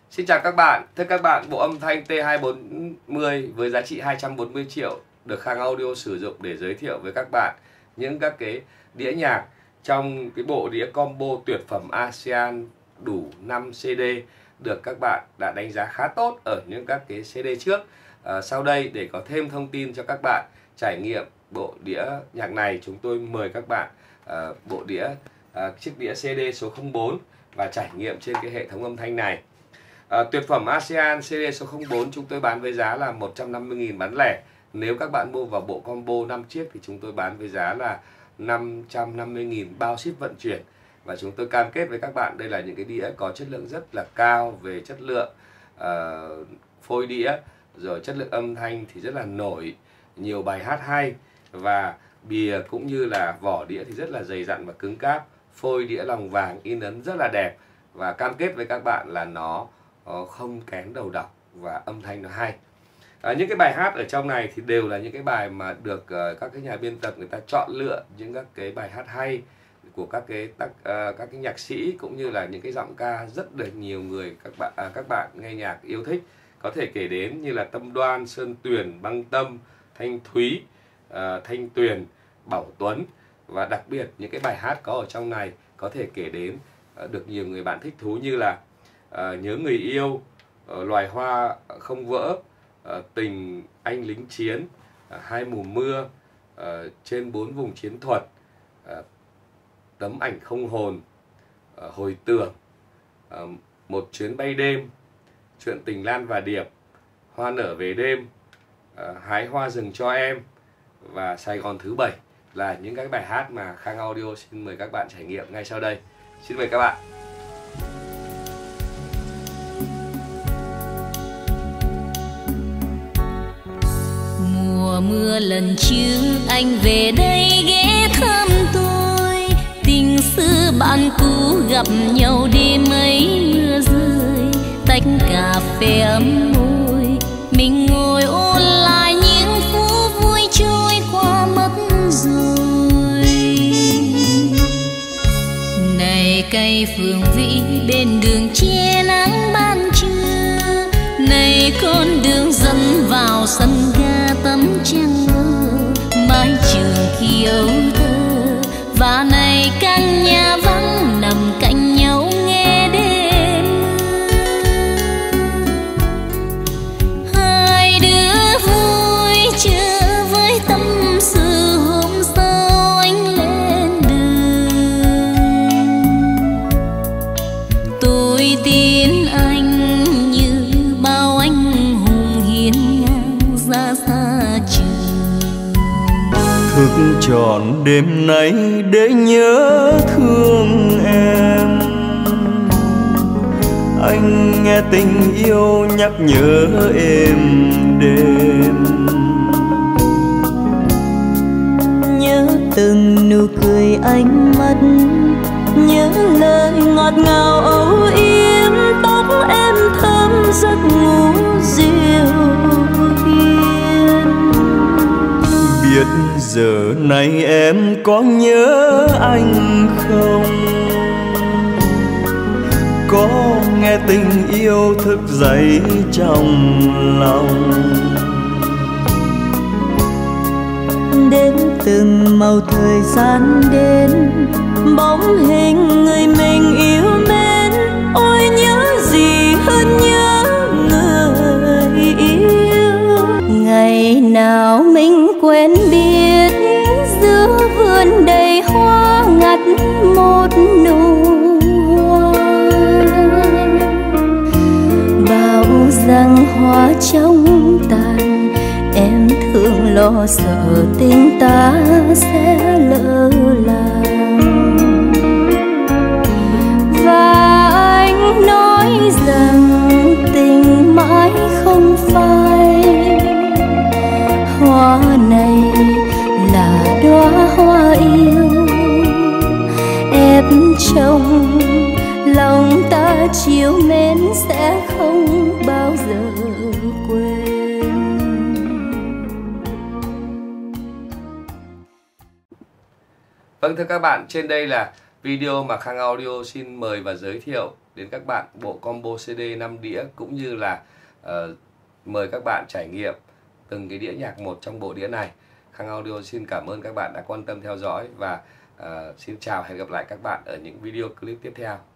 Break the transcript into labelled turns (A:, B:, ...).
A: Xin chào các bạn, thưa các bạn, bộ âm thanh T240 với giá trị 240 triệu được Khang Audio sử dụng để giới thiệu với các bạn những các cái đĩa nhạc trong cái bộ đĩa combo tuyệt phẩm ASEAN đủ 5 CD được các bạn đã đánh giá khá tốt ở những các cái CD trước. Sau đây để có thêm thông tin cho các bạn trải nghiệm bộ đĩa nhạc này, chúng tôi mời các bạn bộ đĩa chiếc đĩa CD số 04 và trải nghiệm trên cái hệ thống âm thanh này. Tuyệt phẩm ASEAN CD số 04 chúng tôi bán với giá là 150.000 bán lẻ. Nếu các bạn mua vào bộ combo 5 chiếc thì chúng tôi bán với giá là 550.000 bao ship vận chuyển. Và chúng tôi cam kết với các bạn đây là những cái đĩa có chất lượng rất là cao về chất lượng phôi đĩa, rồi chất lượng âm thanh thì rất là nổi, nhiều bài hát hay, và bìa cũng như là vỏ đĩa thì rất là dày dặn và cứng cáp, phôi đĩa lòng vàng, in ấn rất là đẹp, và cam kết với các bạn là nó không kén đầu đọc và âm thanh nó hay. Những cái bài hát ở trong này thì đều là những cái bài mà được các cái nhà biên tập người ta chọn lựa những các cái bài hát hay của các cái nhạc sĩ, cũng như là những cái giọng ca rất được nhiều người các bạn nghe nhạc yêu thích. Có thể kể đến như là Tâm Đoan, Sơn Tuyền, Băng Tâm, Thanh Thúy, Thanh Tuyền, Bảo Tuấn, và đặc biệt những cái bài hát có ở trong này có thể kể đến được nhiều người bạn thích thú như là Nhớ Người Yêu, Loài Hoa Không Vỡ, Tình Anh Lính Chiến, Hai Mùa Mưa, Trên 4 Vùng Chiến Thuật, Tấm Ảnh Không Hồn, Hồi Tưởng, Một Chuyến Bay Đêm, Chuyện Tình Lan và Điệp, Hoa Nở Về Đêm, Hái Hoa Rừng Cho Em và Sài Gòn Thứ Bảy là những cái bài hát mà Khang Audio xin mời các bạn trải nghiệm ngay sau đây. Xin mời các bạn.
B: Mùa mưa lần trước anh về đây ghé thăm tôi, tình xưa bạn cũ gặp nhau đêm ấy mưa rơi, tách cà phê ấm môi, mình ngồi ôn lại những phút vui trôi qua mất rồi. Này cây phượng vĩ bên đường che nắng ban trưa, này con đường dẫn vào sân ga tấm trăng mơ, mái trường khi ấu thơ, và này căn nhà vắng nằm cạnh nhau nghe đêm mưa. Hai đứa vui chưa với tâm sự hôm sau anh lên đường. Tôi tin anh như bao anh hùng hiên ngang ra xa trường.
C: Thức trọn đêm nay để nhớ thương em, anh nghe tình yêu nhắc nhớ êm đêm.
D: Nhớ từng nụ cười ánh mắt, nhớ lời ngọt ngào âu yếm, tóc em thơm giấc ngủ dịu hiền.
C: Biết giờ này em có nhớ anh không? Có nghe tình yêu thức dậy trong lòng?
D: Đếm từng màu thời gian đến, bóng hình người mình yêu mến, ôi nhớ gì hơn nhớ người yêu. Ngày nào mình quen biết, giữa vườn đầy hoa ngắt một nụ hoa, bao rằng hoa trong tàn, em thường lo sợ tình ta sẽ lỡ làng. Và anh nói rằng tình mãi không phai, hoa này là đóa hoa yêu, ép trong lòng ta chiều mến sẽ không bao giờ quên.
A: Vâng, thưa các bạn, trên đây là video mà Khang Audio xin mời và giới thiệu đến các bạn bộ combo CD 5 đĩa, cũng như là mời các bạn trải nghiệm từng cái đĩa nhạc một trong bộ đĩa này. Khang Audio xin cảm ơn các bạn đã quan tâm theo dõi và xin chào, hẹn gặp lại các bạn ở những video clip tiếp theo.